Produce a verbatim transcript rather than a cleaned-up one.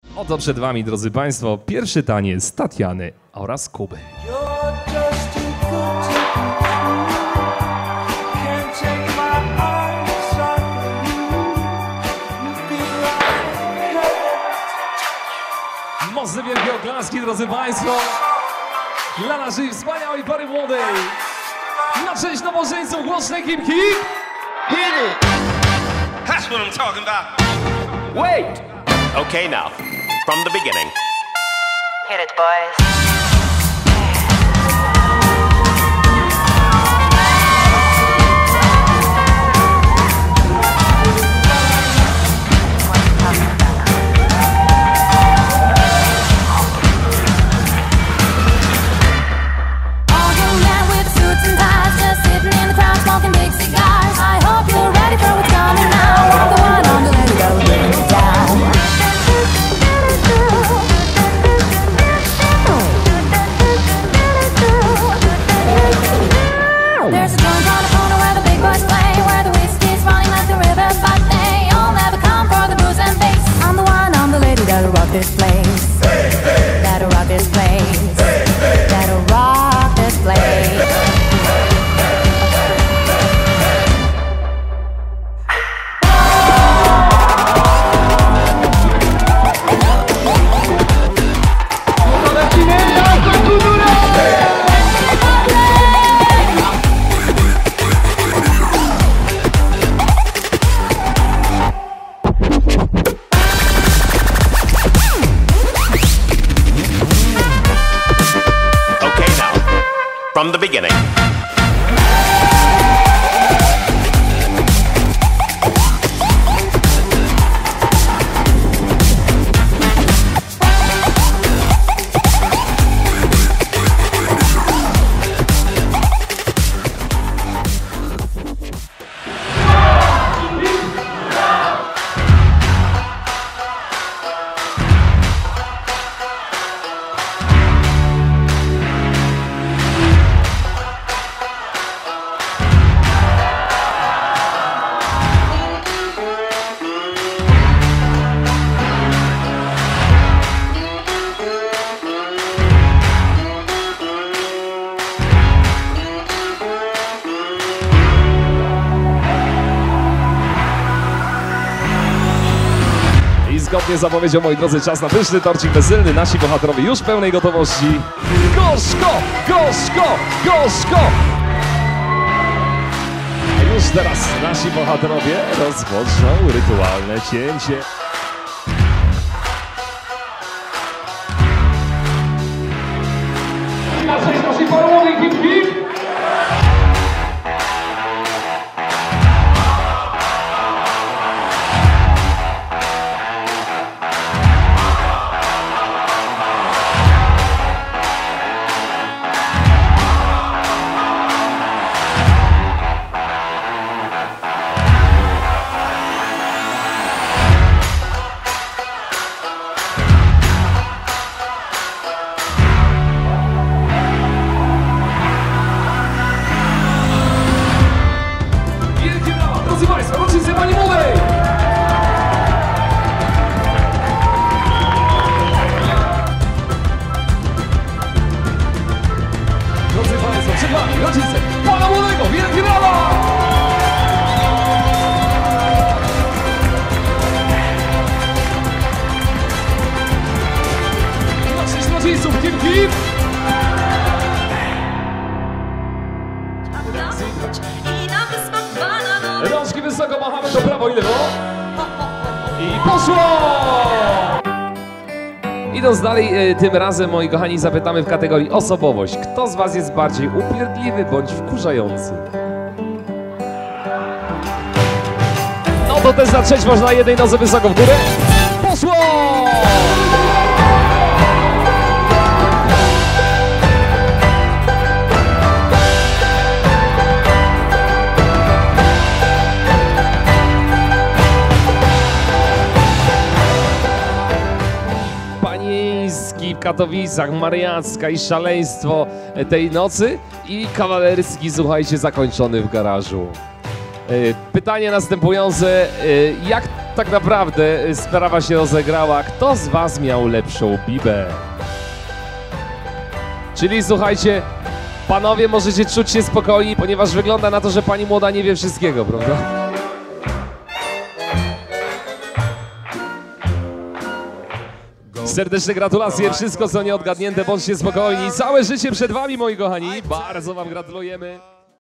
Oto przed wami, drodzy państwo, pierwszy taniec Tatiany oraz Kuby. Mocne wielkie oklaski, drodzy państwo, dla naszej wspaniałej pary młodej. Na cześć nowożeńców głośnej hip hip. Hit it! That's what I'm talking about. Wait! Okay, now, from the beginning. Hit it, boys. This place, hey, hey. That'll rock this place, hey, hey. That'll rock this place. From the beginning. Zgodnie z zapowiedzią, moi drodzy, czas na pyszny torcik weselny. Nasi bohaterowie już w pełnej gotowości. Gorzko, gorzko, gorzko! A już teraz nasi bohaterowie rozpoczną rytualne cięcie. Na cześć naszej parowej hip hip! Rodzice, pana młodego, wielkie brawa! Na cześć rodziców, hip hip! Rączki wysoko, machamy do prawo i lewo. I poszło! Idąc dalej, tym razem, moi kochani, zapytamy w kategorii osobowość. Kto z was jest bardziej upierdliwy bądź wkurzający? No to też zacząć można jednej nodze wysoko w górę. Poszło! W Katowicach, mariacka i szaleństwo tej nocy i kawalerski, słuchajcie, zakończony w garażu. Pytanie następujące, jak Tak naprawdę sprawa się rozegrała, kto z was miał lepszą bibę. Czyli słuchajcie, panowie możecie czuć się spokojni, ponieważ wygląda na to, że pani młoda nie wie wszystkiego, prawda? Serdeczne gratulacje, wszystko co nieodgadnięte, bądźcie spokojni. Całe życie przed wami, moi kochani. Bardzo wam gratulujemy.